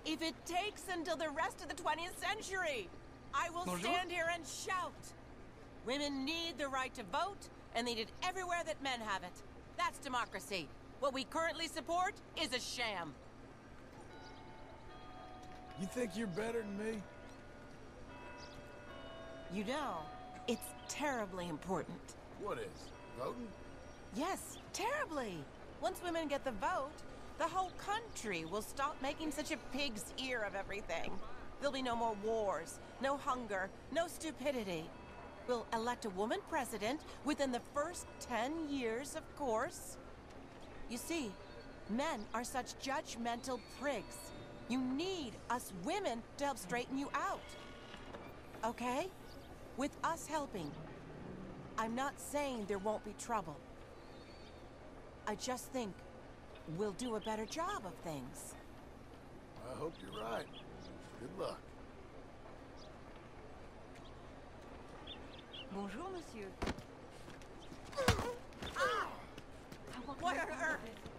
If it takes until the rest of the 20th century, I will stand here and shout. Women need the right to vote, and they need it everywhere that men have it. That's democracy. What we currently support is a sham. You think you're better than me? You know, it's terribly important. What is? Voting? Yes, terribly. Once women get the vote, the whole country will stop making such a pig's ear of everything. There'll be no more wars, no hunger, no stupidity. We'll elect a woman president within the first 10 years, of course. You see, men are such judgmental prigs. You need us women to help straighten you out. Okay? With us helping. I'm not saying there won't be trouble. I just think we'll do a better job of things. I hope you're right. Good luck. Bonjour, monsieur. What on earth?